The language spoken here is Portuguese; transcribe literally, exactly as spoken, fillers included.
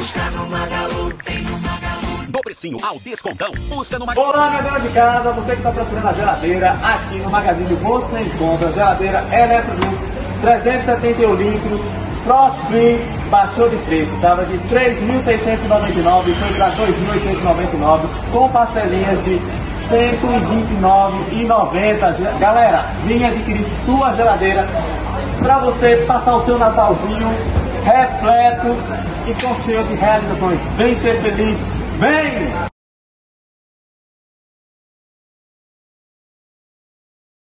busca no Magalu, tem no Magalu. Do precinho ao descontão, busca no Magalu. Olá, minha dona de casa, você que está procurando a geladeira, aqui no Magazine você encontra a geladeira Electrolux trezentos e setenta e um litros, Frost Free, baixou de preço, estava de três mil seiscentos e noventa e nove reais, foi para dois mil oitocentos e noventa e nove reais, com parcelinhas de cento e vinte e nove reais e noventa centavos. Galera, venha adquirir sua geladeira para você passar o seu Natalzinho repleto e com cheio de realizações. Vem ser feliz, vem!